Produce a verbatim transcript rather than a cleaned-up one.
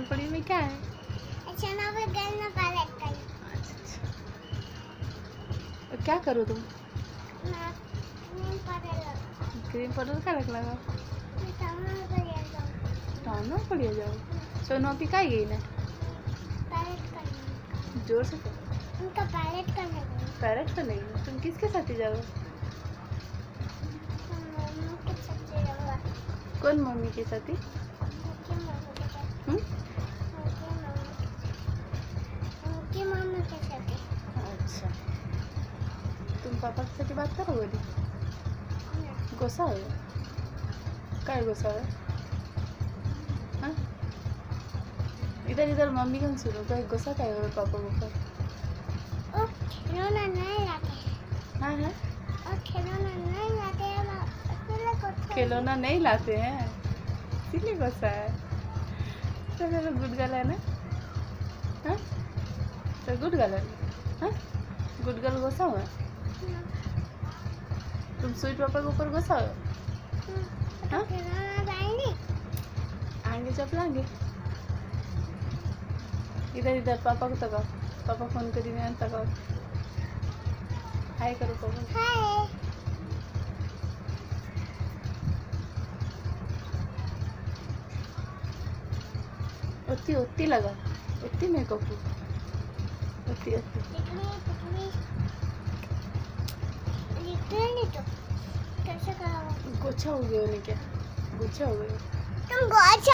नौपड़ी में क्या है? अच्छा ना मैं गन्ना पैलेट कर। अच्छा अच्छा। और क्या करो तुम? मैं क्रीम पाउडर लगा। क्रीम पाउडर का रख लगा? मैं टाउन में पड़ जाऊँ। टाउन में पड़ जाओ। सो नौपी का गई ना? पैलेट करने। जोर से करो। उनका पैलेट करने गई। पैरेट करने गई? तुम किसके साथ ही जाओ? मम्मी के साथ जाऊँगा। कौन मम्मी के साथ ही? उनकी मम्मी के साथ। हम्म? उनकी मम्मी के साथ। उनकी मम्मी के साथ। अच्छा। तुम पापा के साथ बात करोगे नहीं? गुस्सा हो? क्या गुस्सा है? हाँ? इधर इधर मम्मी कौन सुनो कोई गुस्सा क्या है पापा के ऊपर? ओ खिलौना नहीं लाते। हाँ हाँ। और खिलौना नहीं लाते हैं ना, इसलिए गुस्सा। खिलौना नहीं लाते हैं इसीलिए गुस्सा है। तो मेरा गुड गर्ल है ना? हाँ? तो गुड गर्ल है? हाँ? गुड गर्ल गुस्सा हुआ? तुम स्वीट पापा के ऊपर गुस्सा हो? हाँ? खिलौना लाएंगे। आएंगे जब लाएंगे। इधर इधर पापा को तकाओ। पापा फोन करी नहीं तकाओ। हाय करो पापा। हाय। उतनी उतनी लगा उतनी मेरे को उतनी उतनी लिखनी लिखनी लिखनी तो कैसे करोगे? गुच्छा हो गया उन्हें क्या गुच्छा हो गया तुम गुच्छा